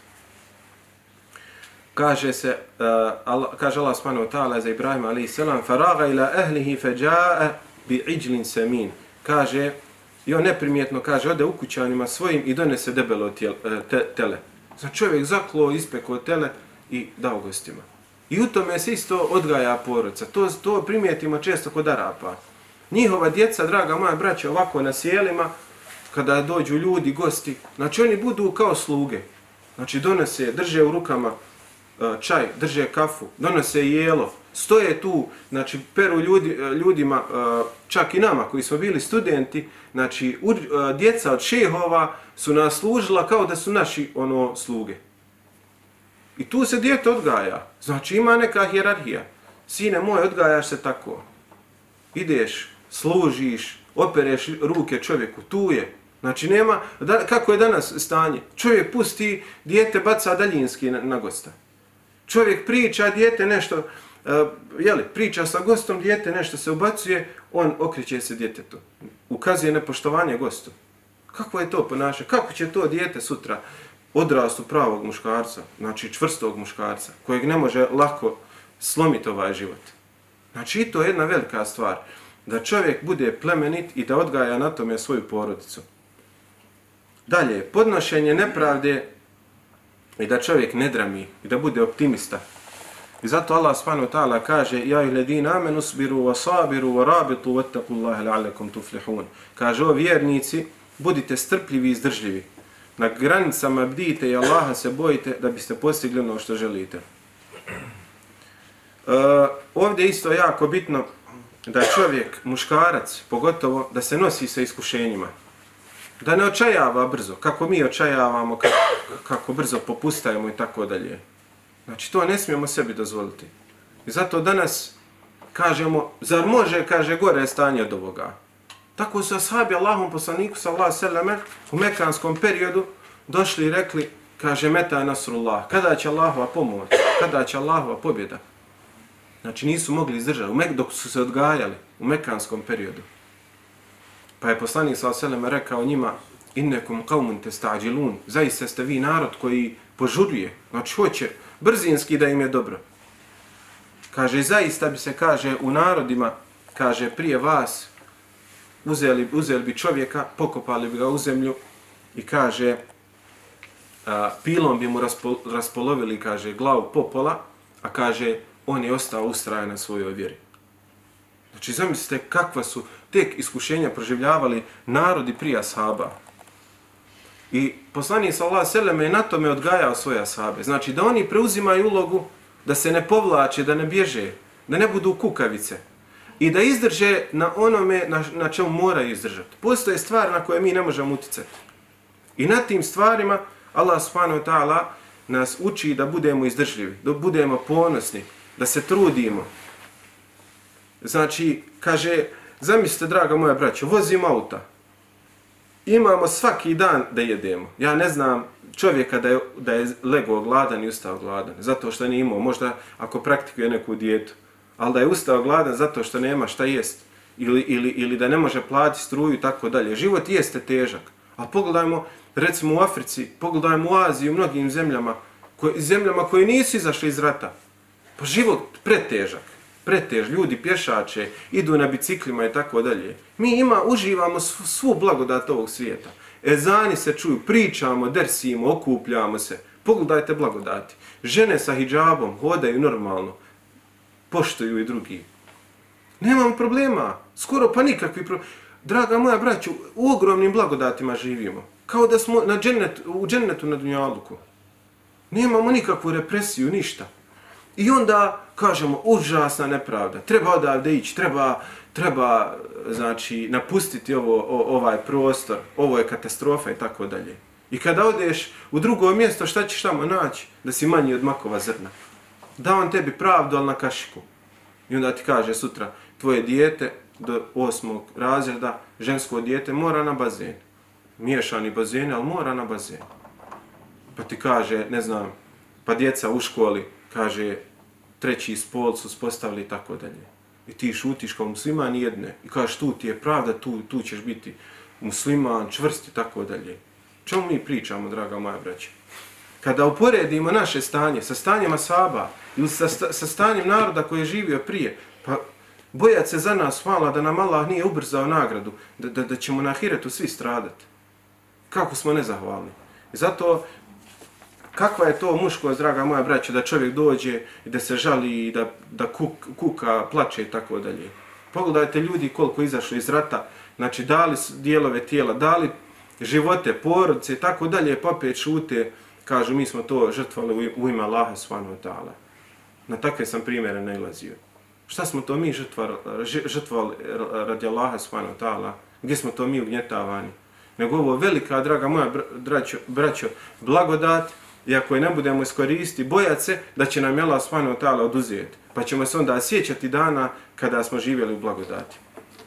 Kaže se, uh, Allah, kaže Allah subhanahu wa ta'ala za Ibrahima alejhi selam, faraga ila ahlihi faja'a bi'ijlin samin. Kaže, i on neprimjetno kaže, ode u kućanima svojim i donese debelo tjel, te, tele. Za čovjek zaklo, ispekao tele i dao gostima. I u tome se isto odgaja porodica. To, to primijetimo često kod Arapa. Njihova djeca, draga moja braća, ovako na sjelima, kada dođu ljudi, gosti, znači oni budu kao sluge. Znači donose, drže u rukama čaj, drže kafu, donose jelo, stoje tu, znači peru ljudi, ljudima, čak i nama koji smo bili studenti, znači djeca od šehova su nas služila kao da su naši ono sluge. I tu se dijete odgaja, znači ima neka hijerarhija. Sine moj, odgajaš se tako. Ideš, služiš, opereš ruke čovjeku, tu je. Znači nema, da, kako je danas stanje? Čovjek pusti, dijete baca daljinski na, na gosta. Čovjek priča, dijete nešto, uh, jeli, priča sa gostom, dijete nešto se ubacuje, on okreće se djetetu. Ukazuje nepoštovanje gostu. Kako je to ponašanje? Kako će to dijete sutra odrastu pravog muškarca, znači čvrstog muškarca, kojeg ne može lako slomiti ovaj život? Znači i to je jedna velika stvar, da čovjek bude plemenit i da odgaja na tome svoju porodicu. Dalje, podnošenje nepravde i da čovjek ne drami i da bude optimista. I zato Allah subhanahu wa ta'ala kaže: ja ayyuhalladhina amanu sabiru wa sabiru wa rabitu wattaqullaha la'allakum tuflihun. Kaže: o vjernici, budite strpljivi i izdržljivi. Na granicama bdijte i Allaha se bojite da biste postigli ono što želite. Uh, ovdje isto jako bitno da čovjek, muškarac, pogotovo da se nosi sa iskušenjima. Da ne očajava brzo, kako mi očajavamo, kako, kako brzo popustajemo i tako dalje. Znači to ne smijemo sebi dozvoliti. I zato danas kažemo, zar može, kaže, gore stanje od ovoga. Tako su ashabi Allahom poslaniku sallallahu alejhi ve selleme u mekanskom periodu došli i rekli, kaže, meta nasrullah, kada će Allahova pomoć, kada će Allahova pobjeda. Znači nisu mogli izdržati, dok su se odgajali u mekanskom periodu. Pa je poslanik sallallahu alejhi ve sellem rekao njima: innakum qaumun tasta'jilun, zaista ste vi narod koji požuruje, znači hoće brzinski da im je dobro. Kaže, zaista bi se, kaže, u narodima kaže, prije vas uzeli, uzeli bi čovjeka, pokopali bi ga u zemlju i kaže, a, pilom bi mu raspo, raspolovili, kaže, glavu popola, a kaže, on je ostao ustrajan na svojoj vjeri. Znači, zamislite kakva su tek iskušenja proživljavali narodi prije ashaba. I poslanik sallallahu alejhi ve sellem je na tome odgajao svoje ashabe. Znači, da oni preuzimaju ulogu, da se ne povlače, da ne bježe, da ne budu kukavice i da izdrže na onome na, na čemu moraju izdržati. Postoje stvari na koje mi ne možemo uticati. I na tim stvarima Allah subhanahu wa ta'ala nas uči da budemo izdržljivi, da budemo ponosni, da se trudimo. Znači, kaže, zamislite, draga moja braćo, vozimo auta. Imamo svaki dan da jedemo. Ja ne znam čovjeka da je, da je legao gladan i ustao gladan. Zato što nije imao, možda ako praktikuje neku dijetu. Ali da je ustao gladan zato što nema šta jest. Ili, ili, ili da ne može platiti struju i tako dalje. Život jeste težak. Ali pogledajmo, recimo u Africi, pogledajmo u Aziji, u mnogim zemljama, koje, zemljama koje nisu izašli iz rata. Pa život pretežak. Pretež, ljudi pješače, idu na biciklima i tako dalje. Mi ima, uživamo svu, svu blagodat ovog svijeta. Ezani se čuju, pričamo, dersimo, okupljamo se. Pogledajte blagodati. Žene sa hidžabom hodaju normalno, poštuju i drugi. Nemamo problema, skoro pa nikakvi problema. Draga moja braću, u ogromnim blagodatima živimo. Kao da smo na džennet, u džennetu na dunjaluku. Nemamo nikakvu represiju, ništa. I onda kažemo, užasna nepravda, treba odavde ići, treba, treba znači, napustiti ovo, o, ovaj prostor, ovo je katastrofa i tako dalje. I kada odeš u drugo mjesto, šta ćeš tamo naći? Da si manji od makova zrna. Da on tebi pravdu, ali na kašiku. I onda ti kaže sutra, tvoje dijete do osmog razreda, žensko dijete, mora na bazen. Miješani bazen, ali mora na bazen. Pa ti kaže, ne znam, pa djeca u školi, kaže, treći spol su spostavili i tako dalje. I ti šutiš kao musliman jedne i kažeš tu ti je pravda, tu, tu ćeš biti musliman, čvrst i tako dalje. Čemu mi pričamo, draga moja braća? Kada uporedimo naše stanje sa stanjem ashaba ili sa, sa stanjem naroda koji je živio prije, pa bojat se za nas hvala da nam Allah nije ubrzao nagradu, da, da, da ćemo na ahiretu svi stradati. Kako smo nezahvalni. I zato kakva je to muškost, draga moja braća, da čovjek dođe i da se žali, da, da kuk, kuka, plače i tako dalje. Pogledajte ljudi koliko izašli iz rata, znači dali dijelove tijela, dali živote, porodice i tako dalje, pa opet šute, kažu mi smo to žrtvali u ime Allaha subhanahu wa ta'ala. Na takve sam primjere nailazio. Šta smo to mi žrtvali, žrtvali radi Allaha subhanahu wa ta'ala? Gdje smo to mi ugnjetavani? Nego ovo velika, draga moja braćo, braćo blagodat, i ako je ne budemo iskoristiti, bojat se da će nam Allah subhanahu wa ta'ala oduzeti. Pa ćemo se onda sjećati dana kada smo živjeli u blagodati.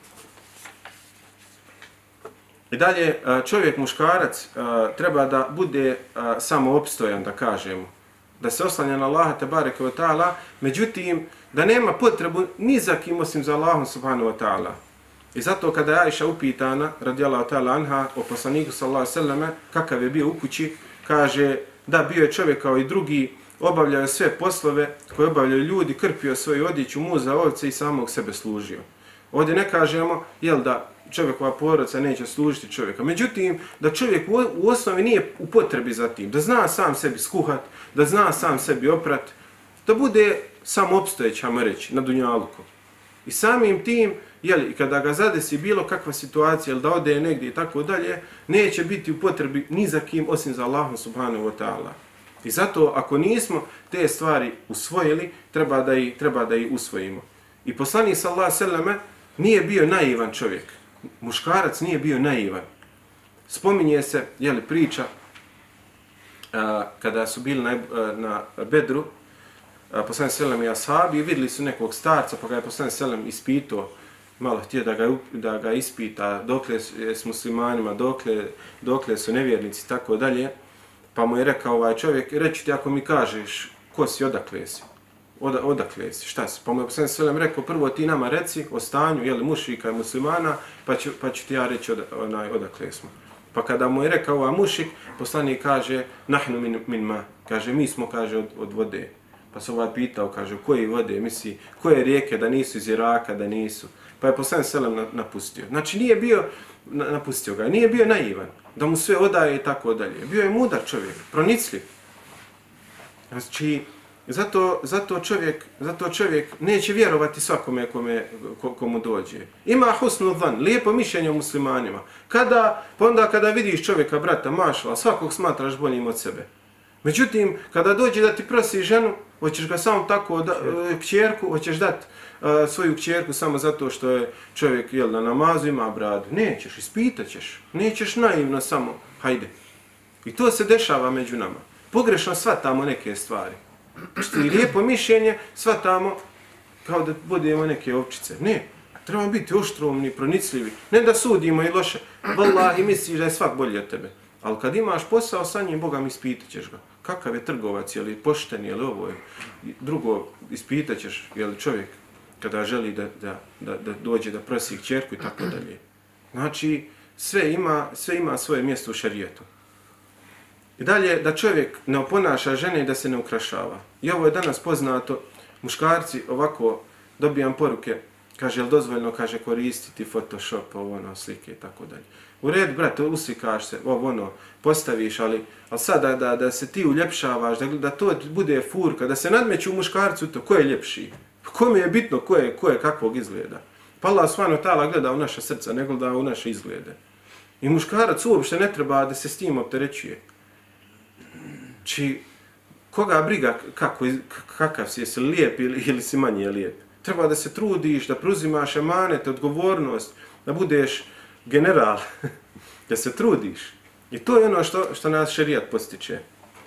I dalje, čovjek, muškarac, treba da bude samoopstojan, da kažemo. Da se oslanja na Allaha tebareke ve ta'ala, međutim, da nema potrebu ni za kim osim za Allahom subhanahu wa ta'ala. I zato kada je Ajša upitana, radijallahu ta'ala anha, o poslaniku sallallahu alejhi ve selleme, kakav je bio u kući, kaže da bio je čovjek kao i drugi, obavljao sve poslove koje obavljaju ljudi, krpio svoju odjeću, muza, ovce i samog sebe služio. Ovdje ne kažemo, jel da čovjekova porodica neće služiti čovjeka. Međutim, da čovjek u osnovi nije u potrebi za tim, da zna sam sebi skuhat, da zna sam sebi oprat, da bude sam opstojeć, hajmo reći, na dunjaluku. I samim tim, jel, i kada ga zadesi bilo kakva situacija, jel da ode negdje i tako dalje, neće biti u potrebi ni za kim osim za Allahom subhanahu wa ta'ala. I zato, ako nismo te stvari usvojili, treba da i, treba da i usvojimo. I poslanik sallallahu alejhi ve selleme nije bio naivan čovjek. Muškarac nije bio naivan. Spominje se, jel, priča, a, kada su bili na, na Bedru, poslanik sallallahu i ashabi vidjeli su nekog starca, pa ga je poslanik sallallahu ispitao, malo htio da ga, da ga ispita dokle je s muslimanima, dokle, dokle su nevjernici i tako dalje. Pa mu je rekao ovaj čovjek, reći ti ako mi kažeš ko si, odakle si, Od, odakle si, šta si. Pa mu je poslanik sallallahu rekao, prvo ti nama reci o stanju, jel, mušrika i muslimana, pa ću, pa ću ti ja reći od, onaj, odakle smo. Pa kada mu je rekao ovaj mušik, poslanik kaže, nahnu min, min ma, kaže, mi smo, kaže, od, od vode. Pa se ovaj pitao, kaže, koje vode, misli, koje rijeke, da nisu iz Iraka, da nisu. pa je poslanik selem napustio. Znači nije bio, napustio ga, nije bio naivan, da mu sve odaje i tako dalje. Bio je mudar čovjek, pronicljiv. Znači, zato, zato, čovjek, zato čovjek neće vjerovati svakome kome, komu dođe. Ima husnul zan, lijepo mišljenje o muslimanima. Kada, pa onda kada vidiš čovjeka, brata, mašala, svakog smatraš boljim od sebe. Međutim, kada dođe da ti prosi ženu, hoćeš ga samo tako, da, kćerku, hoćeš dati uh, svoju kćerku samo zato što je čovjek jel, na namazu ima bradu. Nećeš, ispitat ćeš. Nećeš naivno samo, hajde. I to se dešava među nama. Pogrešno shvatamo neke stvari. Što je lijepo mišljenje, shvatamo kao da budemo neke ovčice. Ne, trebamo biti oštromni, pronicljivi. Ne da sudimo i loše. Wallahi, misliš da je svak bolji od tebe. Ali kad imaš posao sa njim, Boga mi ispitat ćeš ga. Kakav je trgovac, je li pošten, je li ovo je. Drugo, ispitat ćeš, je li čovjek kada želi da, da, da, da dođe da prosi kćerku i tako dalje. Znači, sve ima, sve ima svoje mjesto u šerijetu. I dalje, da čovjek ne oponaša žene i da se ne ukrašava. I ovo je danas poznato, muškarci ovako dobijam poruke, kaže, jel dozvoljno, kaže, koristiti Photoshop, ovo ono, slike i tako dalje. U redu, brate, uslikaš se, ovo ono, postaviš, ali, ali sad da, da, da se ti uljepšavaš, da, da to bude furka, da se nadmeću u muškarcu to, ko je ljepši? Kome je bitno ko je, ko je kakvog izgleda? Pa Allah subhanahu wa ta'ala gleda u naša srca, ne gleda u naše izglede. I muškarac uopšte ne treba da se s tim opterećuje. Či koga briga kako, kakav si, jesi lijep ili, ili si manje lijep? Treba da se trudiš, da preuzimaš emanet, odgovornost, da budeš general, da se trudiš. I to je ono što, što nas šerijat postiče.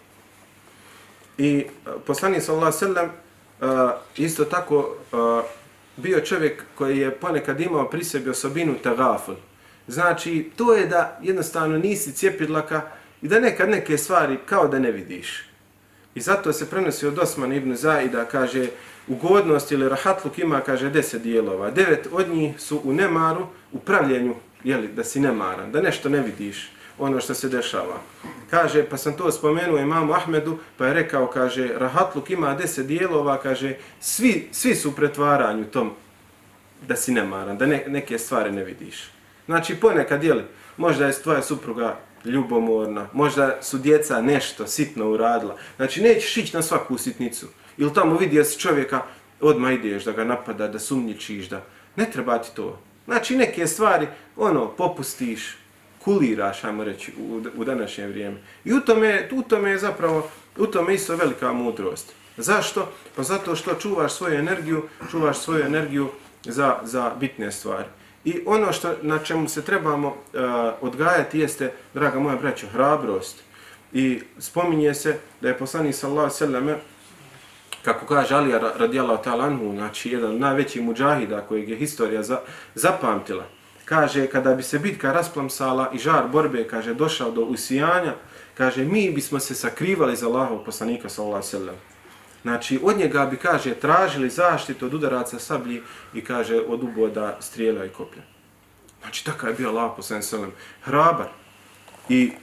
I poslanik sallallahu alejhi ve sellem isto tako uh, bio čovjek koji je ponekad imao pri sebi osobinu tagaful. Znači, to je da jednostavno nisi cijepidlaka i da nekad neke stvari kao da ne vidiš. I zato se prenosi od Osman ibn Zaida, kaže, ugodnost ili rahatluk ima, kaže, deset dijelova. Devet od njih su u nemaru, u pravljenju, jeli, da si nemaran, da nešto ne vidiš, ono što se dešava. Kaže, pa sam to spomenuo imamu Ahmedu, pa je rekao, kaže, rahatluk ima deset dijelova, kaže, svi, svi su u pretvaranju tom da si nemaran, da ne, neke stvari ne vidiš. Znači, ponekad, jeli, možda je tvoja supruga ljubomorna, možda su djeca nešto sitno uradila. Znači, nećeš ići na svaku sitnicu. Ili tamo vidio si čovjeka, odmah ideš da ga napada, da sumnjičiš, da ne treba ti to. Znači, neke stvari, ono, popustiš, kuliraš, ajmo reći, u, u današnje vrijeme. I u tome, u tome je zapravo, u tome isto velika mudrost. Zašto? Pa zato što čuvaš svoju energiju, čuvaš svoju energiju za, za bitne stvari. I ono što, na čemu se trebamo uh, odgajati jeste, draga moja braćo, hrabrost. I spominje se da je poslanik sallallahu alejhi ve sellem, kako kaže Alija radijallahu ta'ala anhu, znači jedan od najvećih mudžahida kojeg je historija za, zapamtila, kaže, kada bi se bitka rasplamsala i žar borbe, kaže, došao do usijanja, kaže, mi bismo se sakrivali za Allahovog poslanika sallallahu alejhi ve sellem. Znači, od njega bi, kaže, tražili zaštitu od udaraca sablji i, kaže, od uboda strijela i koplja. Znači, takav je bio Allah poslanik sallallahu alejhi ve sellem, hrabar. I,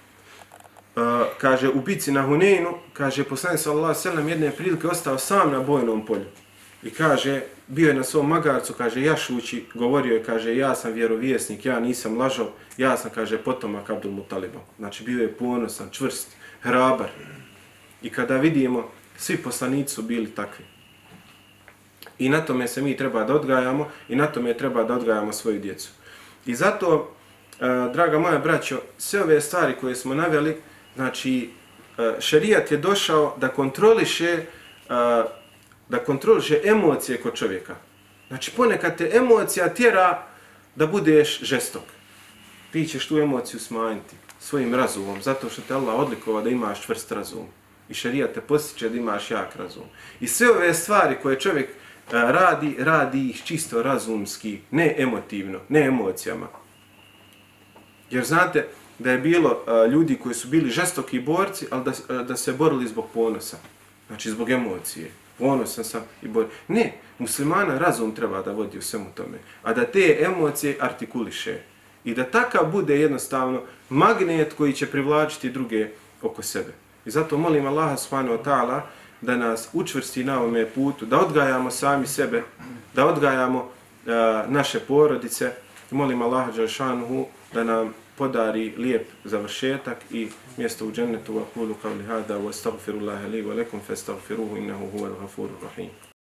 uh, kaže, u bici na Huneinu, kaže, poslanik sallallahu alejhi ve sellem jedne prilike ostao sam na bojnom polju. I kaže, bio je na svom magarcu, kaže, jašući, govorio je, kaže, ja sam vjerovjesnik, ja nisam lažao, ja sam, kaže, potomak Abdul Mutaliba. Znači, bio je ponosan, čvrst, hrabar. I kada vidimo, svi poslanici su bili takvi. I na tome se mi treba da odgajamo i na tome treba da odgajamo svoju djecu. I zato, uh, draga moja braćo, sve ove stvari koje smo naveli, znači, uh, šerijat je došao da kontroliše uh, da kontroliše emocije kod čovjeka. Znači, ponekad te emocija tjera da budeš žestok. Ti ćeš tu emociju smanjiti svojim razumom, zato što te Allah odlikovao da imaš čvrst razum. I šerijat te postiče da imaš jak razum. I sve ove stvari koje čovjek a, radi, radi ih čisto razumski, ne emotivno, ne emocijama. Jer znate da je bilo a, ljudi koji su bili žestoki borci, ali da, a, da se borili zbog ponosa. Znači, zbog emocije. Ponosan sam i borim. Ne, muslimana razum treba da vodi u svemu tome, a da te emocije artikuliše. I da takav bude jednostavno magnet koji će privlačiti druge oko sebe. I zato molim Allaha subhanahu wa ta'ala da nas učvrsti na ovome putu, da odgajamo sami sebe, da odgajamo naše porodice. Molim Allaha dželšanuhu da nam podari lijep završetak i mjesto u džennetu. Wa qulu qawli hada wa astaghfirullaha li wa lakum fastaghfiruhu innahu huwal ghafurur rahim.